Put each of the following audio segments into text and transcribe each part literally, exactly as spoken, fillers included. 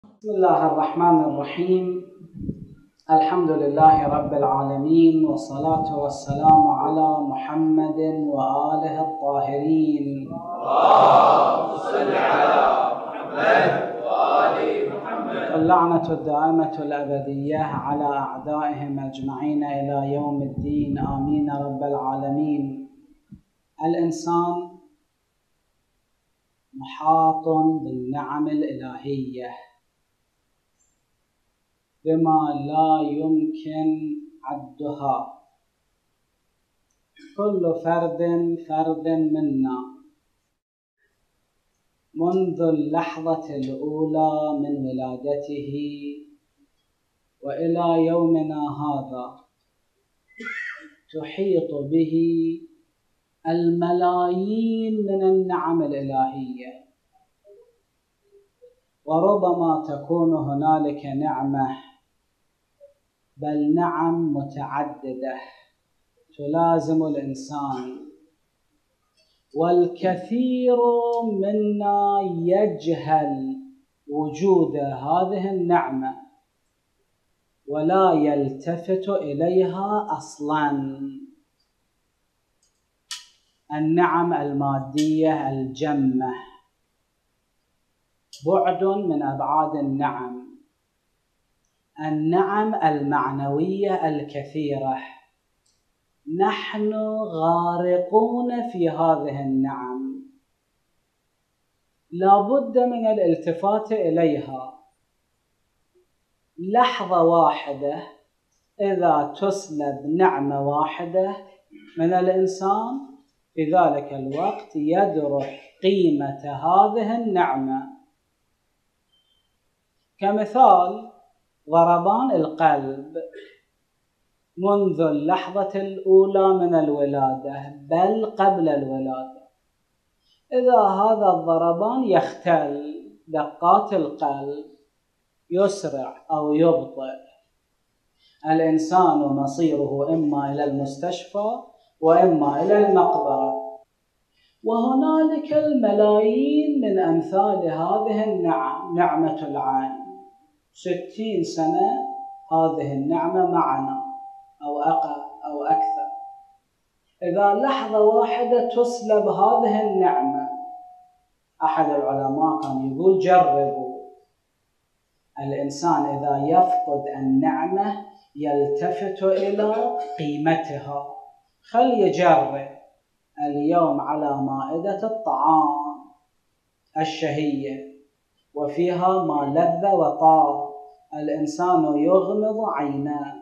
بسم الله الرحمن الرحيم. الحمد لله رب العالمين، والصلاة والسلام على محمد وآله الطاهرين. اللهم صل على محمد وآل محمد. اللعنة الدائمة الأبدية على أعدائهم أجمعين إلى يوم الدين، آمين رب العالمين. الإنسان محاط بالنعم الإلهية بما لا يمكن عدها. كل فرد فرد منا منذ اللحظة الأولى من ولادته وإلى يومنا هذا تحيط به الملايين من النعم الإلهية، وربما تكون هنالك نعمة بل نعم متعددة تلازم الإنسان، والكثير منا يجهل وجود هذه النعمة ولا يلتفت إليها أصلاً. النعم المادية الجمة بعد من أبعاد النعم. النعم المعنوية الكثيرة نحن غارقون في هذه النعم، لا بد من الالتفات إليها. لحظة واحدة إذا تسلب نعمة واحدة من الإنسان، في ذلك الوقت يدرك قيمة هذه النعمة. كمثال ضربان القلب منذ اللحظة الأولى من الولادة بل قبل الولادة، إذا هذا الضربان يختل دقات القلب يسرع أو يبطئ، الإنسان مصيره إما إلى المستشفى وإما إلى المقبرة. وهنالك الملايين من أمثال هذه النعم. نعمة العين، ستين سنة هذه النعمة معنا أو أقل أو أكثر. إذا لحظة واحدة تسلب هذه النعمة، أحد العلماء كان يقول جربوا. الإنسان إذا يفقد النعمة يلتفت إلى قيمتها. خل يجرب اليوم على مائدة الطعام الشهية وفيها ما لذ وطاب، الإنسان يغمض عيناه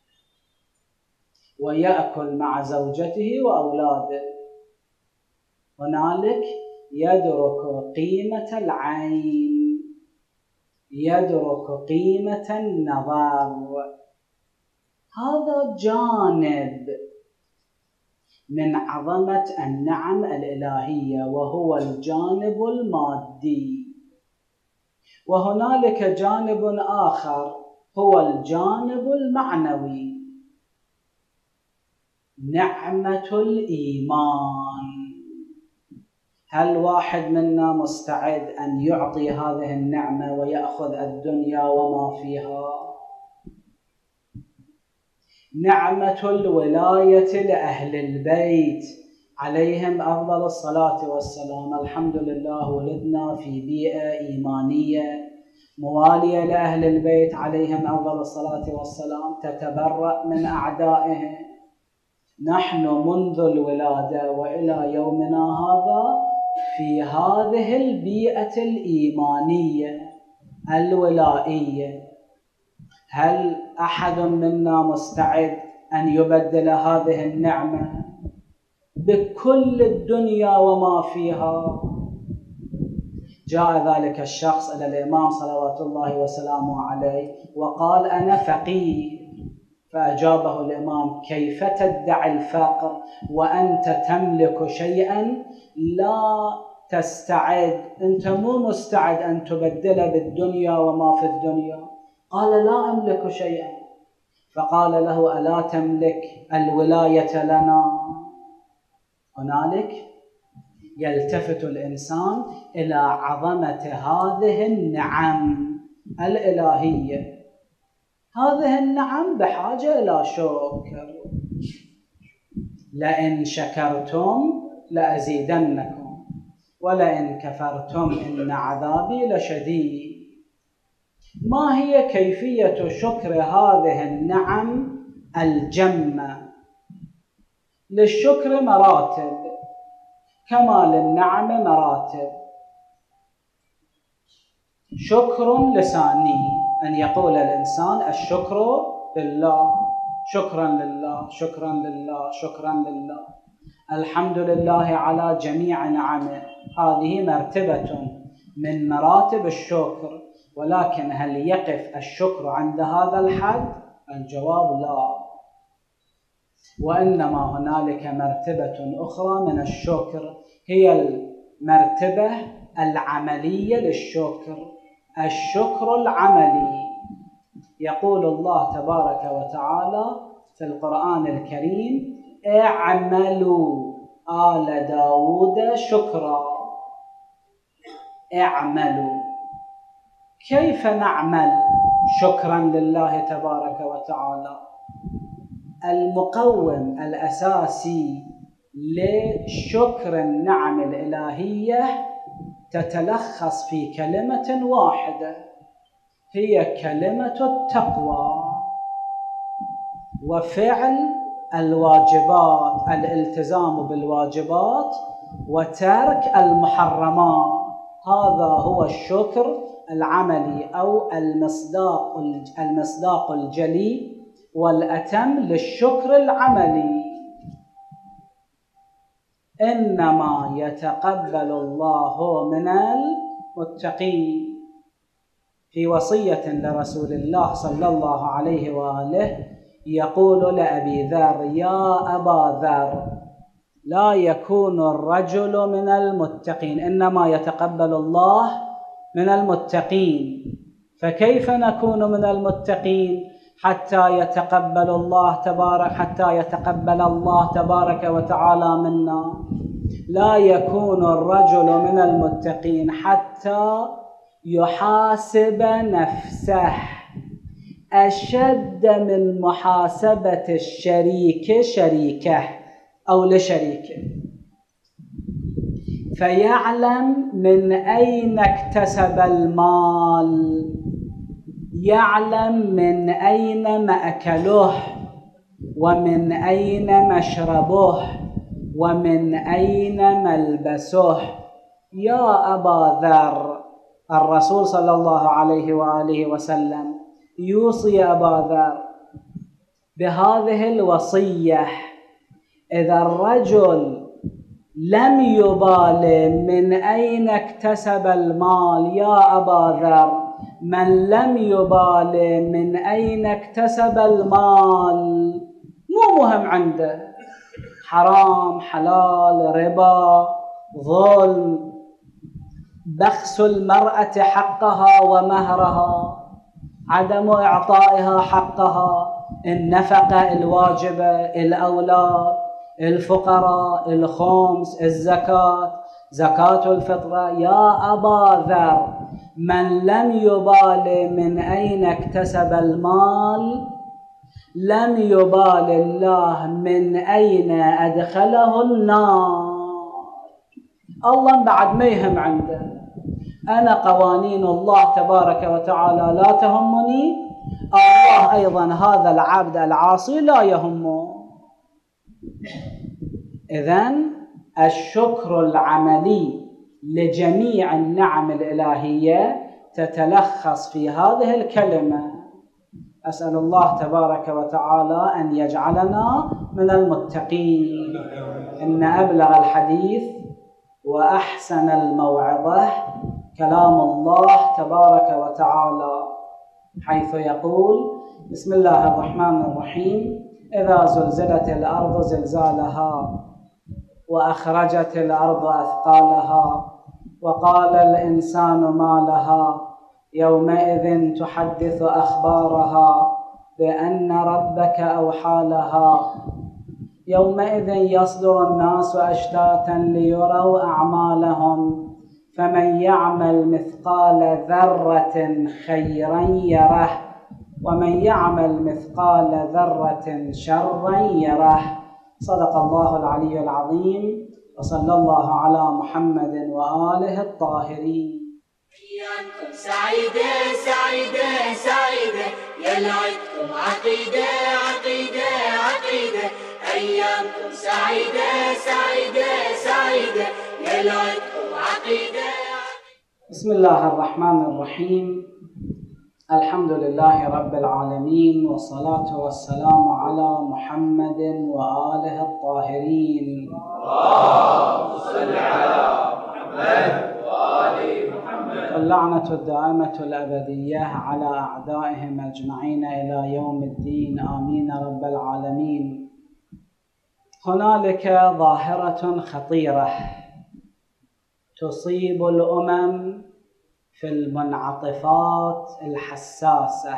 ويأكل مع زوجته وأولاده، هنالك يدرك قيمة العين، يدرك قيمة النظر. هذا جانب من عظمة النعم الإلهية، وهو الجانب المادي. وهنالك جانب آخر هو الجانب المعنوي، نعمة الإيمان. هل واحد منا مستعد أن يعطي هذه النعمة ويأخذ الدنيا وما فيها؟ نعمة الولاية لأهل البيت عليهم أفضل الصلاة والسلام. الحمد لله ولدنا في بيئة إيمانية موالية لأهل البيت عليهم أفضل الصلاة والسلام، تتبرأ من أعدائهم. نحن منذ الولادة وإلى يومنا هذا في هذه البيئة الإيمانية الولائية. هل أحد منا مستعد أن يبدل هذه النعمة بكل الدنيا وما فيها؟ جاء ذلك الشخص إلى الإمام صلوات الله وسلامه عليه وقال أنا فقير، فأجابه الإمام كيف تدعي الفقر وأنت تملك شيئا لا تستعد؟ أنت مو مستعد أن تبدل بالدنيا وما في الدنيا. قال لا أملك شيئا. فقال له ألا تملك الولاية لنا؟ هنالك يلتفت الإنسان إلى عظمة هذه النعم الإلهية. هذه النعم بحاجة إلى شكر. لئن شكرتم لأزيدنكم ولئن كفرتم إن عذابي لشديد. ما هي كيفية شكر هذه النعم الجمة؟ للشكر مراتب كما للنعم مراتب. شكر لساني، أن يقول الإنسان الشكر لله، شكرا لله شكرا لله شكرا لله، الحمد لله على جميع نعمه. هذه مرتبة من مراتب الشكر، ولكن هل يقف الشكر عند هذا الحد؟ الجواب لا، وإنما هنالك مرتبة أخرى من الشكر، هي المرتبة العملية للشكر، الشكر العملي. يقول الله تبارك وتعالى في القرآن الكريم: اعملوا آل داود شكرا. اعملوا. كيف نعمل شكرا لله تبارك وتعالى؟ المقوم الأساسي لشكر النعم الإلهية تتلخص في كلمة واحدة، هي كلمة التقوى وفعل الواجبات، الالتزام بالواجبات وترك المحرمات. هذا هو الشكر العملي أو المصداق المصداق الجلي والأتم للشكر العملي. إنما يتقبل الله من المتقين. في وصية لرسول الله صلى الله عليه وآله يقول لأبي ذر: يا أبا ذر، لا يكون الرجل من المتقين، إنما يتقبل الله من المتقين. فكيف نكون من المتقين حتى يتقبل الله تبارك حتى يتقبل الله تبارك وتعالى منا؟ لا يكون الرجل من المتقين حتى يحاسب نفسه أشد من محاسبة الشريك شريكه أو لشريكه، فيعلم من أين اكتسب المال، يعلم من أين مأكله ومن أين مشربه ومن أين ملبسه. يا أبا ذر، الرسول صلى الله عليه وآله وسلم يوصي أبا ذر بهذه الوصية: إذا الرجل لم يبال من أين اكتسب المال، يا أبا ذر، من لم يبال من أين اكتسب المال مو مهم عنده، حرام حلال ربا ظلم، بخس المرأة حقها ومهرها، عدم إعطائها حقها، النفقة الواجبة، الأولاد، الفقراء، الخمس، الزكاة، زكاة الفطرة. يا أبا ذر، من لم يبال من أين اكتسب المال لم يبال الله من أين أدخله النار. الله بعد ما يهم عنده. أنا قوانين الله تبارك وتعالى لا تهمني، الله أيضا هذا العبد العاصي لا يهمه. إذن الشكر العملي لجميع النعم الإلهية تتلخص في هذه الكلمة. أسأل الله تبارك وتعالى أن يجعلنا من المتقين. إن أبلغ الحديث وأحسن الموعظة كلام الله تبارك وتعالى، حيث يقول: بسم الله الرحمن الرحيم: إذا زلزلت الأرض زلزالها وأخرجت الأرض أثقالها وقال الإنسان ما لها يومئذ تحدث أخبارها بأن ربك أوحى لها يومئذ يصدر الناس أشتاتا ليروا أعمالهم فمن يعمل مثقال ذرة خيرا يره ومن يعمل مثقال ذرة شرا يره. صدق الله العلي العظيم، وصلى الله على محمد وآله الطاهرين. أيامكم سعيدة سعيدة سعيدة، يا لعبكم عقيدة عقيدة عقيدة. أيامكم سعيدة سعيدة سعيدة، يا لعبكم عقيدة. بسم الله الرحمن الرحيم. الحمد لله رب العالمين، والصلاة والسلام على محمد وآله الطاهرين. اللهم صل على محمد وآل محمد. اللعنة الدائمة الأبدية على أعدائهم أجمعين إلى يوم الدين، آمين رب العالمين. هنالك ظاهرة خطيرة تصيب الأمم في المنعطفات الحساسة.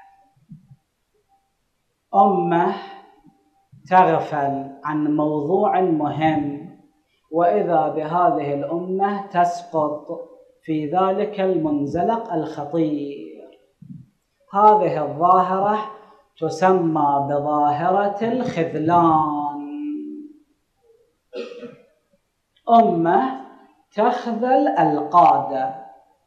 أمة تغفل عن موضوع مهم، وإذا بهذه الأمة تسقط في ذلك المنزلق الخطير. هذه الظاهرة تسمى بظاهرة الخذلان. أمة تخذل القادة.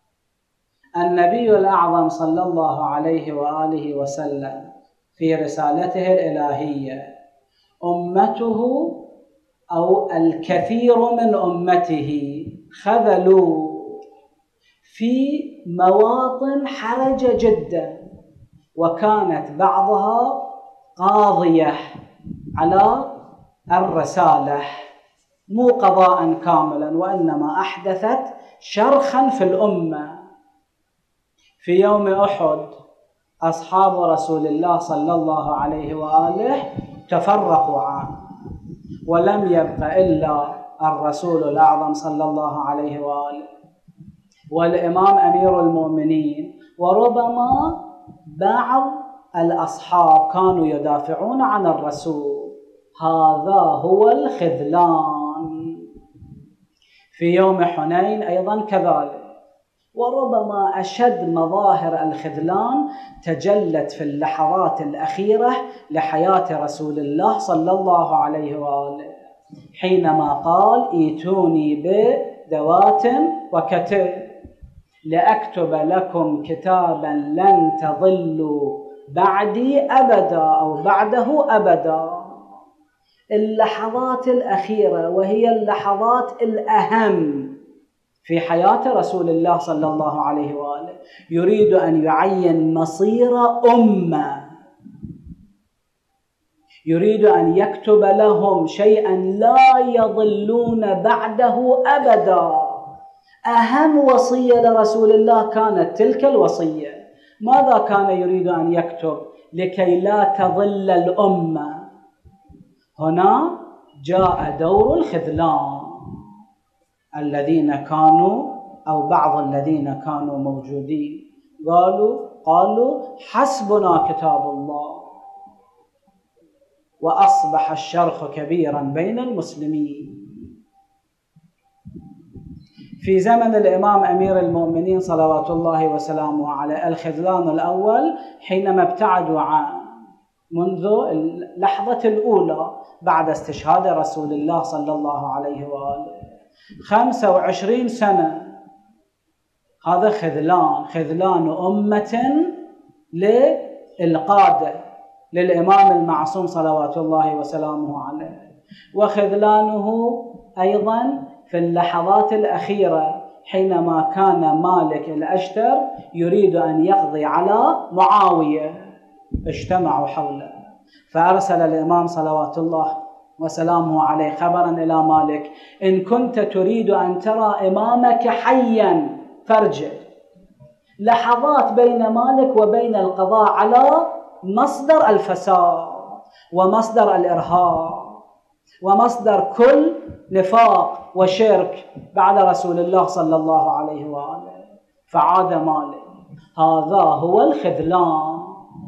النبي الأعظم صلى الله عليه وآله وسلم في رسالته الإلهية، أمته أو الكثير من أمته خذلوا في مواطن حرجة جدا، وكانت بعضها قاضية على الرسالة، مو قضاء كاملا، وإنما أحدثت شرخا في الأمة. في يوم أحد أصحاب رسول الله صلى الله عليه وآله تفرقوا عنه، ولم يبق إلا الرسول الأعظم صلى الله عليه وآله والإمام أمير المؤمنين، وربما بعض الأصحاب كانوا يدافعون عن الرسول. هذا هو الخذلان. في يوم حنين أيضا كذلك. وربما أشد مظاهر الخذلان تجلت في اللحظات الأخيرة لحياة رسول الله صلى الله عليه وآله، حينما قال: ايتوني بدوات وكتب لأكتب لكم كتابا لن تضلوا بعدي أبدا أو بعده أبدا. اللحظات الأخيرة وهي اللحظات الأهم في حياة رسول الله صلى الله عليه وآله، يريد أن يعين مصير أمة، يريد أن يكتب لهم شيئا لا يضلون بعده أبدا. أهم وصية لرسول الله كانت تلك الوصية. ماذا كان يريد أن يكتب؟ لكي لا تضل الأمة. هنا جاء دور الخذلان. الذين كانوا أو بعض الذين كانوا موجودين قالوا قالوا حسبنا كتاب الله، وأصبح الشرخ كبيرا بين المسلمين. في زمن الإمام أمير المؤمنين صلوات الله وسلامه عليه، الخذلان الأول حينما ابتعدوا عن منذ اللحظة الأولى بعد استشهاد رسول الله صلى الله عليه وآله خمسة وعشرين سنة. هذا خذلان، خذلان أمة للقادة للإمام المعصوم صلوات الله وسلامه عليه، وخذلانه أيضا في اللحظات الأخيرة حينما كان مالك الأشتر يريد أن يقضي على معاوية. اجتمعوا حوله، فأرسل الإمام صلوات الله وسلامه عليه خبرا إلى مالك: إن كنت تريد أن ترى إمامك حيا فارجع. لحظات بين مالك وبين القضاء على مصدر الفساد ومصدر الإرهاب ومصدر كل نفاق وشرك بعد رسول الله صلى الله عليه وآله. فعاد مالك. هذا هو الخذلان.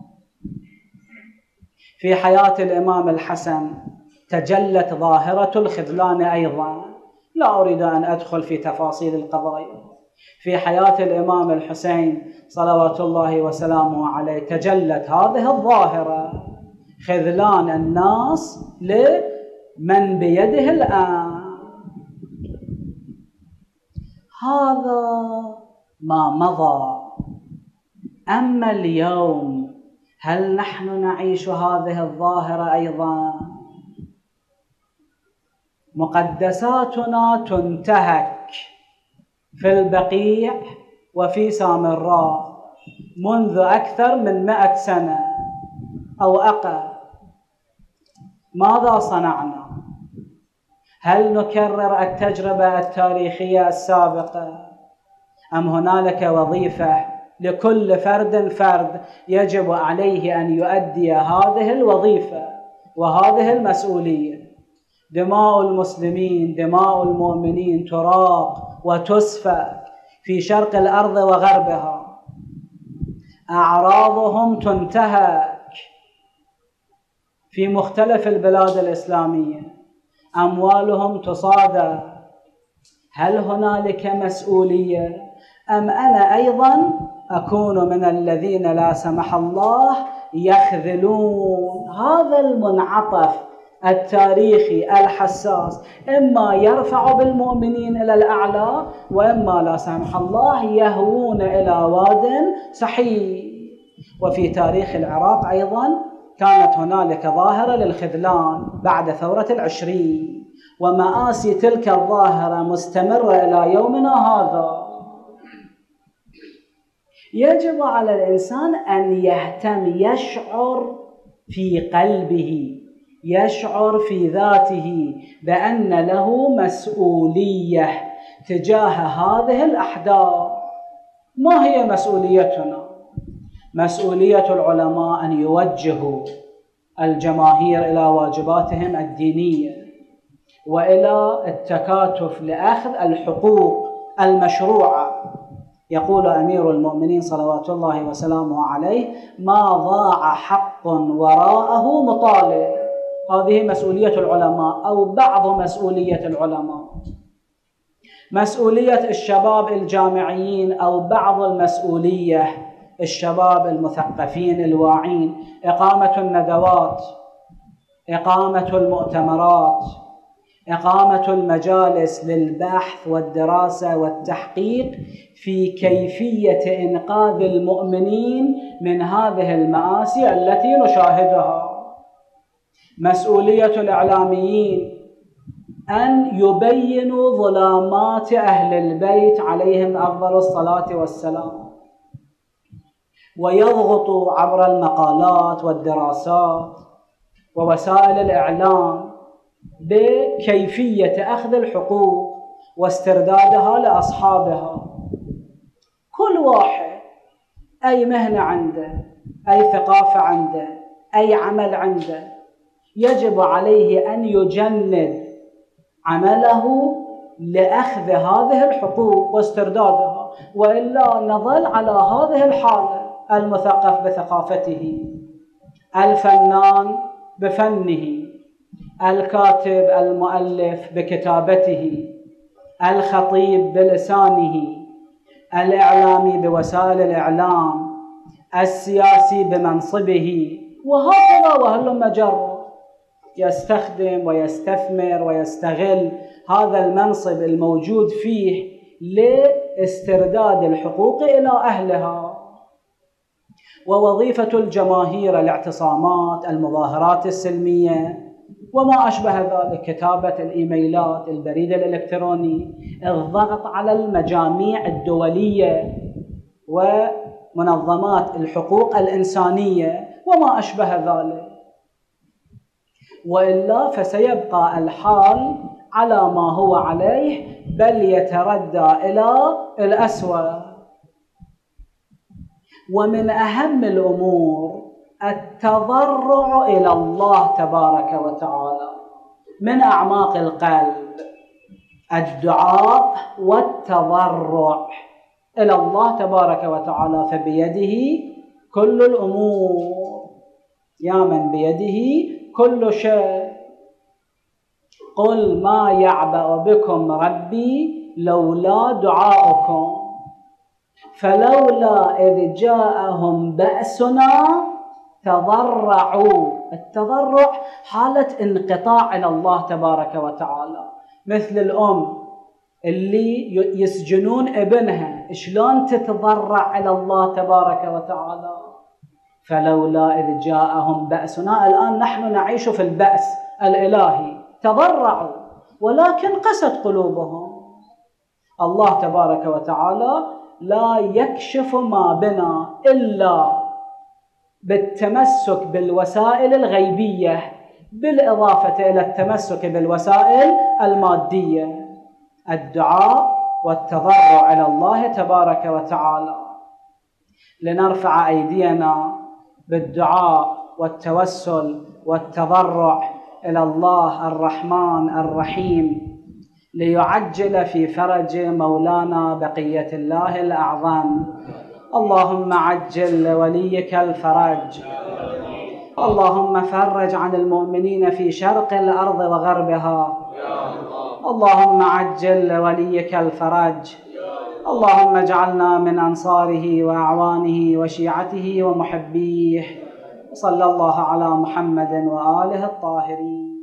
في حياة الإمام الحسن تجلت ظاهرة الخذلان أيضا. لا أريد أن أدخل في تفاصيل القضايا. في حياة الإمام الحسين صلوات الله وسلامه عليه تجلت هذه الظاهرة، خذلان الناس لمن بيده الآن. هذا ما مضى. أما اليوم هل نحن نعيش هذه الظاهرة أيضا؟ مقدساتنا تنتهك في البقيع وفي سامراء منذ أكثر من مئة سنة أو أقل. ماذا صنعنا؟ هل نكرر التجربة التاريخية السابقة أم هنالك وظيفة لكل فرد فرد يجب عليه أن يؤدي هذه الوظيفة وهذه المسؤولية؟ دماء المسلمين، دماء المؤمنين تراق وتسفك في شرق الأرض وغربها، أعراضهم تنتهك في مختلف البلاد الإسلامية، أموالهم تصادى. هل هنالك مسؤولية أم أنا أيضا أكون من الذين لا سمح الله يخذلون؟ هذا المنعطف التاريخي الحساس إما يرفع بالمؤمنين إلى الأعلى وإما لا سمح الله يهوون إلى واد سحيق. وفي تاريخ العراق أيضا كانت هنالك ظاهرة للخذلان بعد ثورة العشرين، ومآسي تلك الظاهرة مستمرة إلى يومنا هذا. يجب على الإنسان أن يهتم، يشعر في قلبه، يشعر في ذاته بأن له مسؤولية تجاه هذه الأحداث. ما هي مسؤوليتنا؟ مسؤولية العلماء أن يوجهوا الجماهير إلى واجباتهم الدينية وإلى التكاتف لأخذ الحقوق المشروعة. يقول أمير المؤمنين صلوات الله وسلامه عليه: ما ضاع حق وراءه مطالب. هذه مسؤولية العلماء أو بعض مسؤولية العلماء. مسؤولية الشباب الجامعيين أو بعض المسؤولية الشباب المثقفين الواعين: إقامة الندوات، إقامة المؤتمرات، إقامة المجالس للبحث والدراسة والتحقيق في كيفية إنقاذ المؤمنين من هذه المآسي التي نشاهدها. مسؤولية الإعلاميين أن يبينوا ظلامات أهل البيت عليهم أفضل الصلاة والسلام، ويضغطوا عبر المقالات والدراسات ووسائل الإعلام بكيفية أخذ الحقوق واستردادها لأصحابها. كل واحد أي مهنة عنده، أي ثقافة عنده، أي عمل عنده، يجب عليه أن يجند عمله لأخذ هذه الحقوق واستردادها، وإلا نظل على هذه الحالة: المثقف بثقافته، الفنان بفنه، الكاتب المؤلف بكتابته، الخطيب بلسانه، الإعلامي بوسائل الإعلام، السياسي بمنصبه، وهكذا وهلم جرا. يستخدم ويستثمر ويستغل هذا المنصب الموجود فيه لاسترداد الحقوق إلى أهلها. ووظيفة الجماهير الاعتصامات، المظاهرات السلمية وما أشبه ذلك، كتابة الإيميلات، البريد الإلكتروني، الضغط على المجاميع الدولية ومنظمات الحقوق الإنسانية وما أشبه ذلك. وإلا فسيبقى الحال على ما هو عليه، بل يتردى إلى الأسوأ. ومن أهم الأمور التضرع إلى الله تبارك وتعالى من أعماق القلب، الدعاء والتضرع إلى الله تبارك وتعالى، فبيده كل الأمور، يا من بيده كل شيء. قل ما يعبأ بكم ربي لولا دعاؤكم فلولا إذ جاءهم بأسنا تضرعوا. التضرع حالة انقطاع إلى الله تبارك وتعالى، مثل الأم اللي يسجنون ابنها شلون تتضرع إلى الله تبارك وتعالى. فلولا إذ جاءهم بأسنا، الآن نحن نعيش في البأس الإلهي، تضرعوا ولكن قست قلوبهم. الله تبارك وتعالى لا يكشف ما بنا إلا بالتمسك بالوسائل الغيبية بالإضافة إلى التمسك بالوسائل المادية، الدعاء والتضرع إلى الله تبارك وتعالى. لنرفع أيدينا بالدعاء والتوسل والتضرع إلى الله الرحمن الرحيم ليعجل في فرج مولانا بقية الله الأعظم. اللهم عجل لوليك الفرج، اللهم فرج عن المؤمنين في شرق الأرض وغربها، اللهم عجل لوليك الفرج، اللهم اجعلنا من أنصاره وأعوانه وشيعته ومحبيه. صلى الله على محمد وآله الطاهرين.